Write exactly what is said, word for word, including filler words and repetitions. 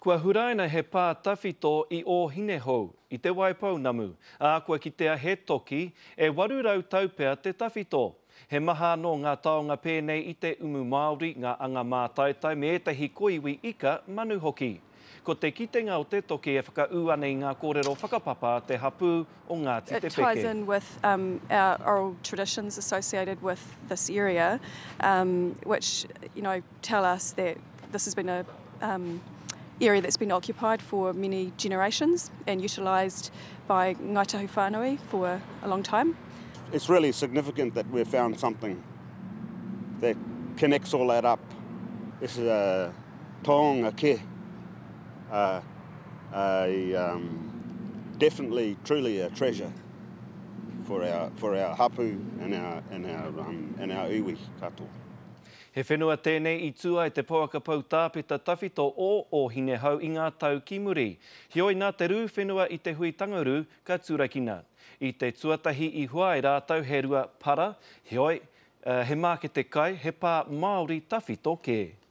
Kua huraina he pā tawhito i Ohinehou, i Te Waipounamu, a kua kitea he toki, e waru rau taupea te tawhito. He maha no ngā taonga penei i te umu Maori, ngā anga mätaitai, me ëtehi koiwi ika manu hoki. Ko te kitenga o te toki e whakaū ana i ngā kōrero whakapapa te hapū o Ngāti te It ties peke. in with um, our oral traditions associated with this area, um, which you know tell us that this has been a um, area that's been occupied for many generations and utilised by Ngāi Tahu whānui for a long time. It's really significant that we've found something that connects all that up. This is a taonga ke. Uh, a, um, definitely, truly a treasure for our for our hapu and our and our um, and our iwi katoa. He whenua tēnei i tua e te pouaka pau tāpeta tawhito o Ohinehou i ngā tau ki muri. Hioi nā te rū whenua i te hui tangaru ka turakina. I te tuatahi i huai rātau he rua para, hioi, uh, he māke te kai, he pā Maori tawhito ke.